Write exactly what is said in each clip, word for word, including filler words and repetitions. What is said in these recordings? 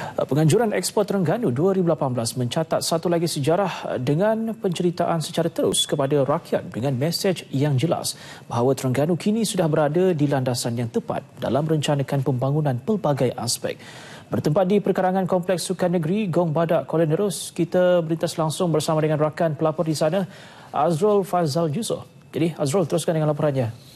Penganjuran Expo Terengganu dua ribu lapan belas mencatat satu lagi sejarah dengan penceritaan secara terus kepada rakyat dengan mesej yang jelas bahawa Terengganu kini sudah berada di landasan yang tepat dalam merencanakan pembangunan pelbagai aspek. Bertempat di perkarangan Kompleks Sukan Negeri Gong Badak, Kuala Nerus, kita berlintas langsung bersama dengan rakan pelapor di sana, Azrul Fazal Yusof. Jadi Azrul, teruskan dengan laporannya.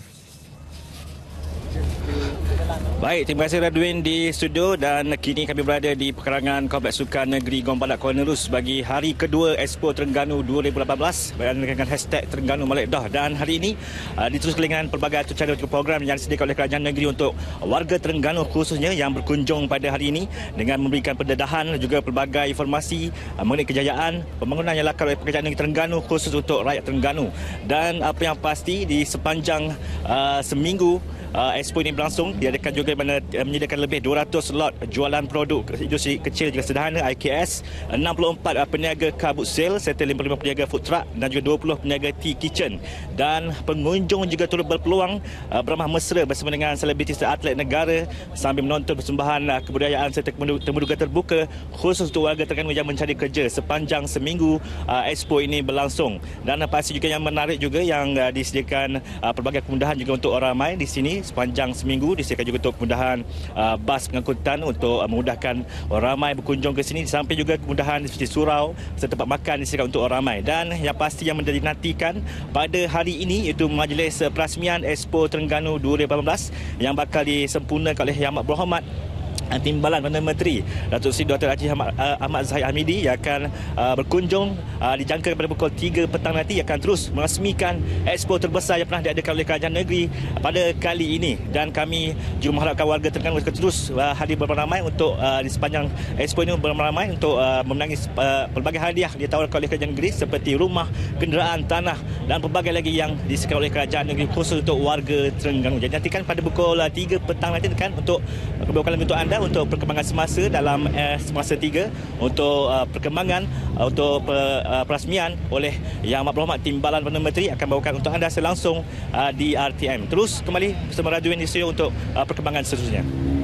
Baik, terima kasih Radwin di studio, dan kini kami berada di perkarangan Kompleks Sukan Negeri Gong Badak, Kuala Nerus bagi hari kedua Expo Terengganu dua ribu lapan belas dengan hashtag Terengganu Malik Dah. Dan hari ini uh, diteruskan dengan pelbagai acara program yang disediakan oleh kerajaan negeri untuk warga Terengganu khususnya yang berkunjung pada hari ini dengan memberikan pendedahan juga pelbagai informasi uh, mengenai kejayaan pembangunan yang dilakukan oleh kerajaan negeri Terengganu khusus untuk rakyat Terengganu. Dan apa yang pasti di sepanjang uh, seminggu Uh, Expo ini berlangsung, diadakan juga mana uh, menyediakan lebih dua ratus slot jualan produk industri kecil juga sederhana I K S, enam puluh empat uh, peniaga car boot sale serta lima puluh lima peniaga food truck dan juga dua puluh peniaga tea kitchen. Dan pengunjung juga turut berpeluang uh, beramah mesra bersama dengan selebriti atlet negara sambil menonton persembahan uh, kebudayaan serta temuduga terbuka khusus untuk warga Terengganu yang mencari kerja sepanjang seminggu uh, Expo ini berlangsung. Dan uh, pasti juga yang menarik juga yang uh, disediakan uh, pelbagai kemudahan juga untuk orang ramai di sini. Sepanjang seminggu disediakan juga untuk kemudahan uh, bas pengangkutan untuk uh, memudahkan orang ramai berkunjung ke sini. Di samping juga kemudahan seperti surau serta tempat makan disediakan untuk orang ramai. Dan yang pasti yang dinantikan pada hari ini iaitu majlis uh, perasmian Expo Terengganu dua ribu lapan belas yang bakal disempurnakan oleh Yang Amat Berhormat Timbalan Perdana Menteri Datuk Seri Doktor Haji Ahmad, uh, Ahmad Zahid Hamidi yang akan uh, berkunjung uh, dijangka pada pukul tiga petang nanti akan terus merasmikan expo terbesar yang pernah diadakan oleh kerajaan negeri pada kali ini. Dan kami juga mengharapkan warga Terengganu terus uh, hadir beramai-ramai untuk uh, di sepanjang expo ini beramai-ramai untuk uh, memenangi uh, pelbagai hadiah ditawarkan oleh kerajaan negeri seperti rumah, kenderaan, tanah dan pelbagai lagi yang disediakan oleh kerajaan negeri khusus untuk warga Terengganu. Jadi nantikan pada pukul uh, tiga petang nanti kan untuk uh, kebawakan untuk anda untuk perkembangan semasa dalam eh, semasa tiga untuk uh, perkembangan uh, untuk per, uh, perasmian oleh Yang Amat Berhormat Timbalan Perdana Menteri akan bawakan untuk anda selangsung uh, di R T M. Terus kembali bersama Radwin di studio untuk uh, perkembangan seterusnya.